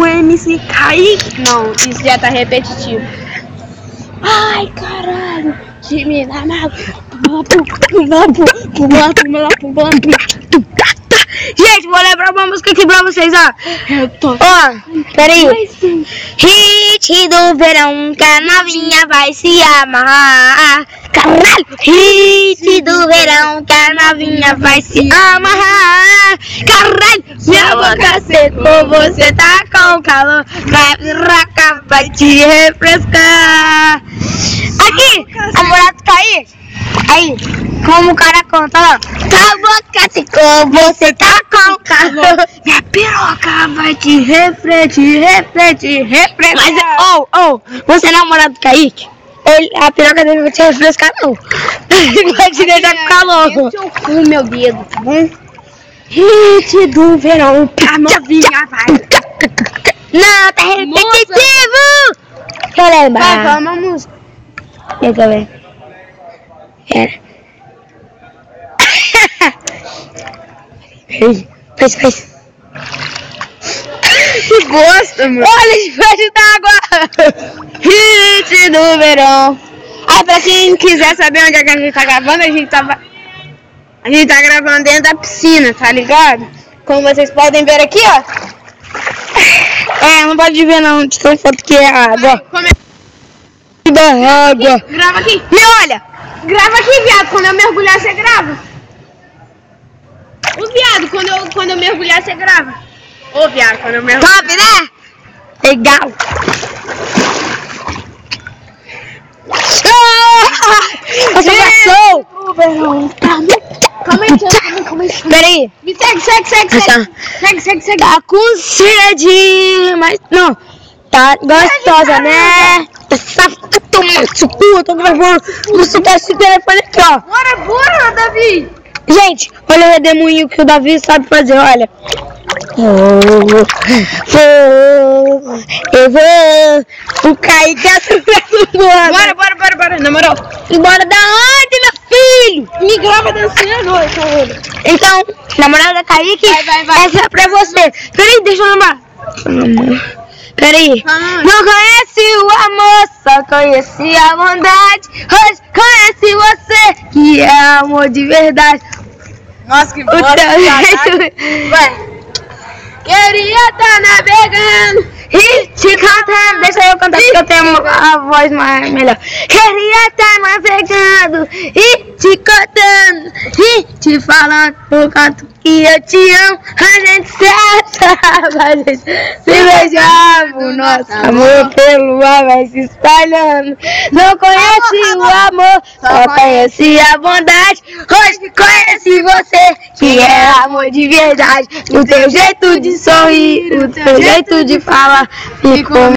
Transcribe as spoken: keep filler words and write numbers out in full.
o M C Kaique. Não, isso já tá repetitivo. Ai, caralho. Time na mago. Gente, vou lembrar uma música aqui pra vocês, ó. Eu tô... Ó, peraí. Hit do verão, que a novinha vai se amarrar. Caralho. Hit do verão, que a novinha vai se amarrar. Caralho. Minha boca secou, você tá com calor. Vai raca, vai te refrescar. Aqui, namorado cair. Aí, como o cara conta, ó. Tua boca secou, você tá com calor. Minha piroca vai te refletir, refletir, refletir. Mas, oh, oh, você é namorado do Kaique? Ele, a piroca dele vai te refrescar, não. Ele vai te deixar com calor. Eu te ocupo meu dedo, tá bom? Hit do verão, a novinha vai. Não, tá repetitivo. Deixa eu lembrar. Vai, fala uma música. Deixa eu ver. É. Faz, faz. Que bosta, mano. Olha, debaixo d'água. Hit do verão. Ah, pra quem quiser saber onde é que a gente tá gravando, a gente tava... A gente tá gravando dentro da piscina, tá ligado? Como vocês podem ver aqui, ó. É, não pode ver não, de tão foto que é água. Come... Da água. Aqui, grava aqui. Me olha. Grava aqui, viado. Quando eu mergulhar, você grava. Ô, viado, quando eu, quando eu mergulhar, você grava. Ô, viado, quando eu mergulhar... Top, né? Legal. Você passou. Calma aí, calma aí. Peraí. Me segue, segue, segue, segue. Segue, segue, segue. Tá com sede, mas não. Tá gostosa, né? Essa tomando seu cu, eu tô gravando. Você tá esse telefone aqui, ó. Bora, bora, Davi. Gente, olha o redemoinho que o Davi sabe fazer, olha. Oh, oh, eu vou. O Kaique é bora. Bora, bora, bora, bora, na moral. Bora da onde, meu filho? Me grava dançando, olha. Então, namorada Kaique, vai, vai, vai. Essa é pra você. Peraí, deixa eu lembrar. Peraí. Ah. Não conhece o amor, só conheci a bondade. Hoje conheci você, que é amor de verdade. Nossa, que bosta. Vai. Queria tá navegando e te cantando. Deixa eu cantar porque eu tenho a voz mais melhor. Queria tá navegando e te cantando e te falando no canto que eu te amo. A gente se achava, a gente se beijava. O nosso amor pelo ar vai se espalhando. Não conheci o amor, só conheci a bondade. Hoje conheci você, que é amor de verdade. O teu jeito de sorrir, o teu jeito de falar ficou